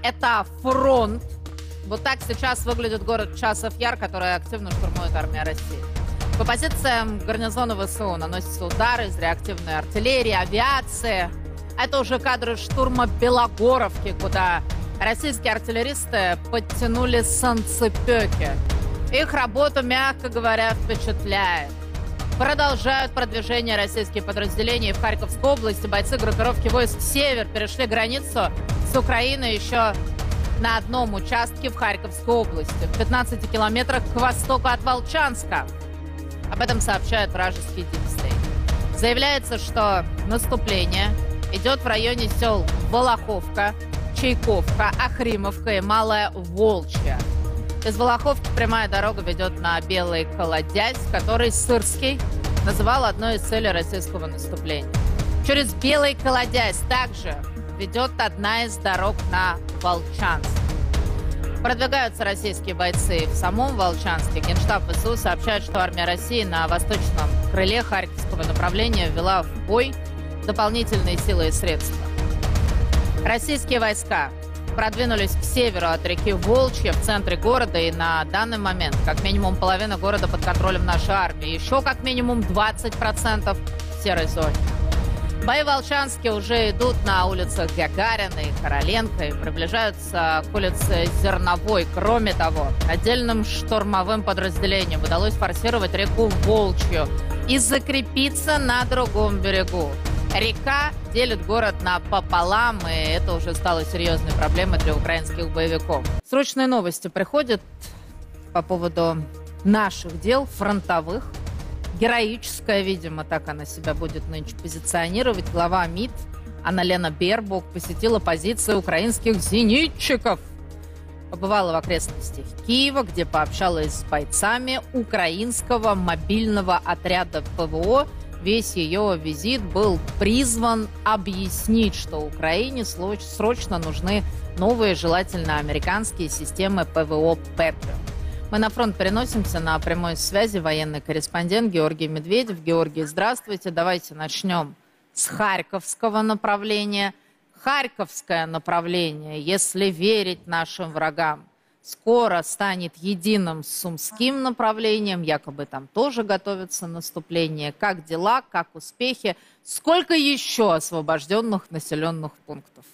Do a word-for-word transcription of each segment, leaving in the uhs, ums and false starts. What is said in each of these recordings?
это фронт. Вот так сейчас выглядит город Часов Яр, который активно штурмует армия России. По позициям гарнизона ВСУ наносятся удары из реактивной артиллерии, авиации. Это уже кадры штурма Белогоровки, куда российские артиллеристы подтянули санцепёки. Их работа, мягко говоря, впечатляет. Продолжают продвижение российских подразделений в Харьковской области. Бойцы группировки войск «Север» перешли границу с Украиной еще на одном участке в Харьковской области, в пятнадцати километрах к востоку от Волчанска. Об этом сообщает вражеский дипстейт. Заявляется, что наступление идет в районе сел Волоховка, Чайковка, Ахримовка и Малая Волчья. Из Волоховки прямая дорога ведет на Белый Колодязь, который Сырский называл одной из целей российского наступления. Через Белый Колодязь также ведет одна из дорог на Волчанск. Продвигаются российские бойцы в самом Волчанске. Генштаб ВСУ сообщает, что армия России на восточном крыле Харьковского направления ввела в бой дополнительные силы и средства. Российские войска продвинулись к северу от реки Волчья в центре города, и на данный момент как минимум половина города под контролем нашей армии. Еще как минимум двадцать процентов в серой зоне. Бои в Волчанске уже идут на улицах Гагарина и Короленко и приближаются к улице Зерновой. Кроме того, отдельным штурмовым подразделениям удалось форсировать реку Волчью и закрепиться на другом берегу. Река делит город напополам, и это уже стало серьезной проблемой для украинских боевиков. Срочные новости приходят по поводу наших дел, фронтовых. Героическая, видимо, так она себя будет нынче позиционировать. Глава МИД Анна-Лена Бербок посетила позиции украинских зенитчиков. Побывала в окрестностях Киева, где пообщалась с бойцами украинского мобильного отряда ПВО. Весь ее визит был призван объяснить, что Украине срочно нужны новые, желательно американские системы ПВО «Пэтриот». Мы на фронт переносимся. На прямой связи военный корреспондент Георгий Медведев. Георгий, здравствуйте. Давайте начнем с Харьковского направления. Харьковское направление, если верить нашим врагам, скоро станет единым с Сумским направлением. Якобы там тоже готовится наступление. Как дела, как успехи? Сколько еще освобожденных населенных пунктов?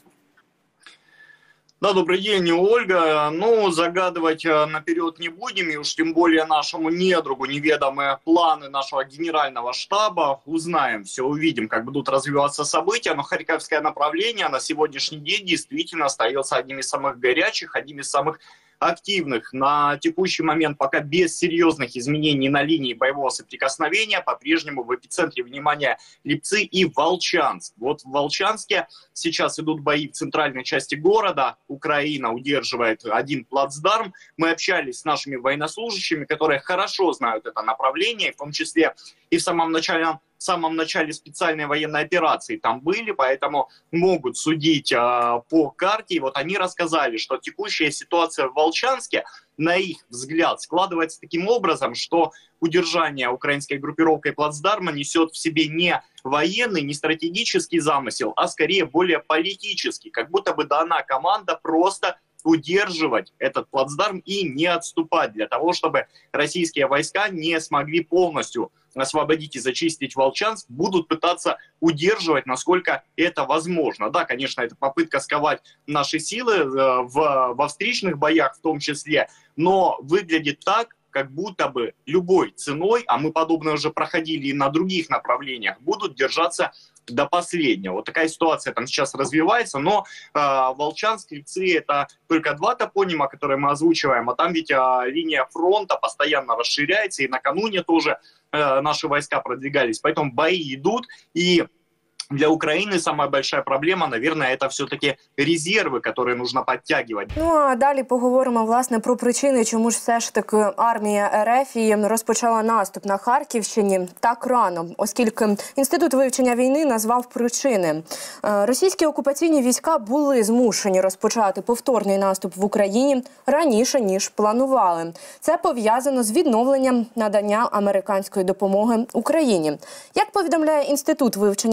Да, добрый день, Ольга. Ну, загадывать наперед не будем, и уж тем более нашему недругу неведомые планы нашего генерального штаба. Узнаем все, увидим, как будут развиваться события. Но Харьковское направление на сегодняшний день действительно остается одним из самых горячих, одним из самых активных. На текущий момент пока без серьезных изменений на линии боевого соприкосновения. По-прежнему в эпицентре внимания Липцы и Волчанск. Вот в Волчанске сейчас идут бои в центральной части города. Украина удерживает один плацдарм. Мы общались с нашими военнослужащими, которые хорошо знают это направление, в том числе и в самом начале в самом начале специальной военной операции там были, поэтому могут судить э, по карте. И вот они рассказали, что текущая ситуация в Волчанске, на их взгляд, складывается таким образом, что удержание украинской группировкой плацдарма несет в себе не военный, не стратегический замысел, а скорее более политический. Как будто бы дана команда просто удерживать этот плацдарм и не отступать, для того, чтобы российские войска не смогли полностью освободить и зачистить Волчанск, будут пытаться удерживать, насколько это возможно. Да, конечно, это попытка сковать наши силы в, во встречных боях в том числе, но выглядит так, как будто бы любой ценой, а мы подобное уже проходили и на других направлениях, будут держаться до последнего. Вот такая ситуация там сейчас развивается, но э, Волчанск, Липцы — это только два топонима, которые мы озвучиваем, а там ведь э, линия фронта постоянно расширяется, и накануне тоже э, наши войска продвигались, поэтому бои идут, и для Украины самая большая проблема, наверное, это все-таки резерви, які нужно підтягувати. Ну, а далі поговоримо, власне, про причини, чому ж все ж таки армія РФ розпочала наступ на Харківщині так рано, оскільки Інститут вивчення війни назвав причини. Російські окупаційні війська були змушені розпочати повторний наступ в Україні раніше, ніж планували. Це пов'язано з відновленням надання американської допомоги Україні. Як повідомляє Інститут вивчення війни,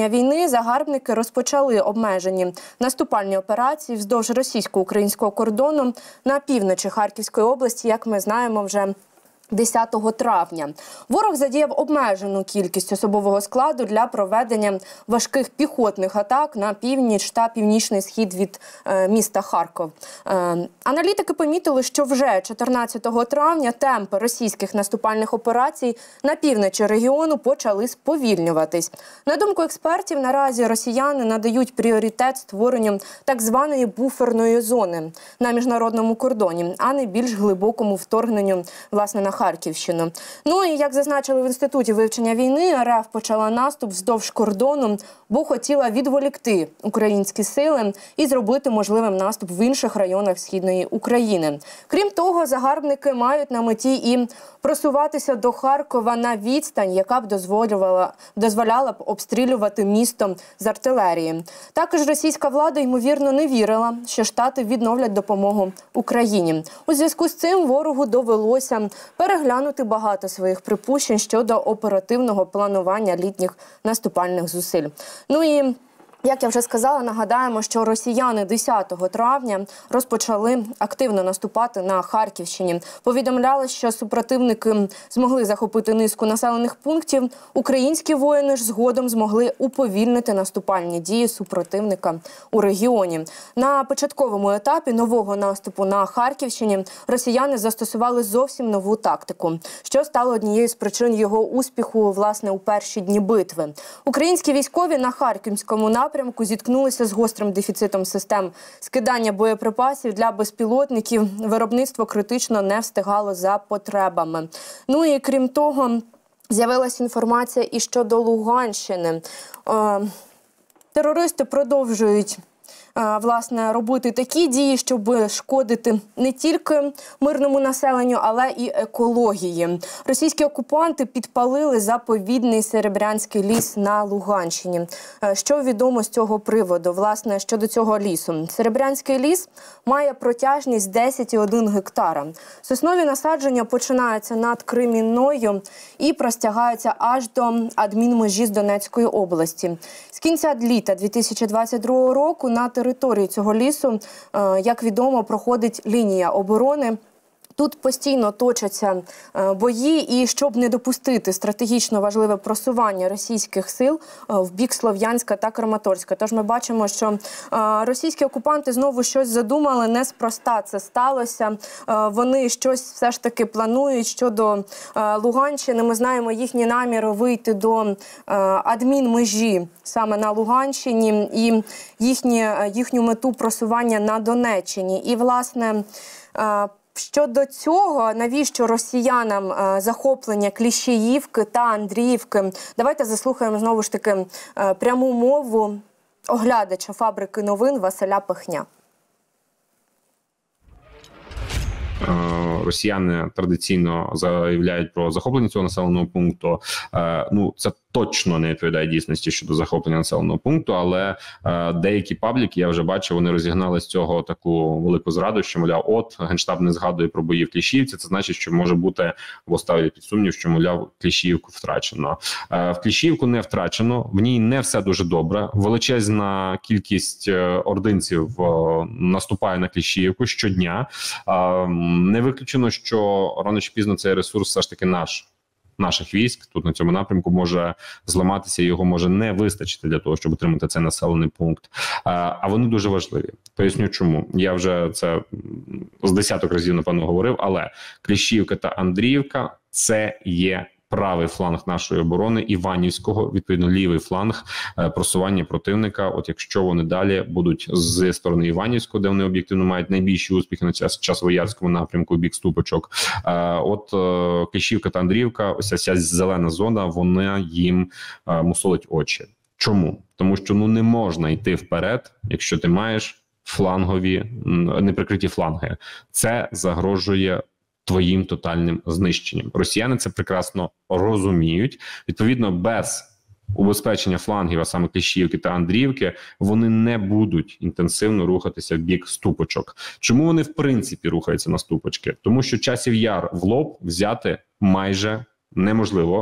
війни загарбники розпочали обмежені наступальні операції вздовж російсько-українського кордону на півночі Харківської області, як ми знаємо, вже десятого травня. Ворог задіяв обмежену кількість особового складу для проведення важких піхотних атак на північ та північний схід від е, міста Харків. Е, аналітики помітили, що вже чотирнадцятого травня темпи російських наступальних операцій на півночі регіону почали сповільнюватись. На думку експертів, наразі росіяни надають пріоритет створенню так званої буферної зони на міжнародному кордоні, а не більш глибокому вторгненню, власне, на Харківщину. Ну і, як зазначили в Інституті вивчення війни, РФ почала наступ вздовж кордону, бо хотіла відволікти українські сили і зробити можливим наступ в інших районах Східної України. Крім того, загарбники мають на меті і просуватися до Харкова на відстань, яка б дозволювала, дозволяла б обстрілювати місто з артилерії. Також російська влада, ймовірно, не вірила, що Штати відновлять допомогу Україні. У зв'язку з цим ворогу довелося переглянути багато своїх припущень щодо оперативного планування літніх наступальних зусиль. Ну і, як я вже сказала, нагадаємо, що росіяни десятого травня розпочали активно наступати на Харківщині. Повідомляли, що супротивники змогли захопити низку населених пунктів. Українські воїни ж згодом змогли уповільнити наступальні дії супротивника у регіоні. На початковому етапі нового наступу на Харківщині росіяни застосували зовсім нову тактику, що стало однією з причин його успіху, власне, у перші дні битви. Українські військові на Харківському напрямку зіткнулися з гострим дефіцитом систем скидання боєприпасів для безпілотників. Виробництво критично не встигало за потребами. Ну і крім того, з'явилася інформація і щодо Луганщини. Е, терористи продовжують власне, робити такі дії, щоб шкодити не тільки мирному населенню, але і екології. Російські окупанти підпалили заповідний Серебрянський ліс на Луганщині. Що відомо з цього приводу, власне, щодо цього лісу? Серебрянський ліс має протяжність десять цілих одна десята гектара. Соснові насадження починаються над Кремінною і простягаються аж до адмінмежі з Донецької області. З кінця літа дві тисячі двадцять другого року на території цього лісу, як відомо, проходить лінія оборони. Тут постійно точаться бої, і щоб не допустити стратегічно важливе просування російських сил в бік Слов'янська та Краматорська. Тож ми бачимо, що російські окупанти знову щось задумали, неспроста це сталося. Вони щось все ж таки планують щодо Луганщини. Ми знаємо їхні наміри вийти до адмінмежі саме на Луганщині і їхні, їхню мету просування на Донеччині. І, власне, щодо цього, навіщо росіянам е, захоплення Кліщіївки та Андріївки? Давайте заслухаємо знову ж таки е, пряму мову оглядача фабрики новин Василя Пихня. Росіяни традиційно заявляють про захоплення цього населеного пункту. Ну, це точно не відповідає дійсності щодо захоплення населеного пункту, але деякі пабліки, я вже бачив, вони розігнали з цього таку велику зраду, що, мовляв, от, Генштаб не згадує про бої в Кліщіївці, це значить, що може бути, або ставлять під сумнів, що, мовляв, Кліщіївку втрачено. В Кліщіївку не втрачено, в ній не все дуже добре. Величезна кількість ординців наступає на Кліщіївку щодня. Не виключено, що рано чи пізно цей ресурс все ж таки наш. наших військ тут на цьому напрямку може зламатися, його може не вистачити для того, щоб отримати цей населений пункт. А вони дуже важливі. Поясню чому. Я вже це з десяток разів, напевно, говорив, але Кліщіївка та Андріївка – це є правий фланг нашої оборони, Іванівського, відповідно, лівий фланг просування противника. От якщо вони далі будуть з сторони Іванівського, де вони об'єктивно мають найбільші успіхи на Часовоярському напрямку, в бік Ступочок, от Кліщіївка та Андріївка, ось ця зелена зона, вона їм мусолить очі. Чому? Тому що ну не можна йти вперед, якщо ти маєш флангові, неприкриті фланги. Це загрожує твоїм тотальним знищенням. Росіяни це прекрасно розуміють. Відповідно, без убезпечення флангів, а саме Кліщіївки та Андріївки, вони не будуть інтенсивно рухатися в бік Ступочок. Чому вони в принципі рухаються на Ступочки? Тому що Часів Яр в лоб взяти майже неможливо.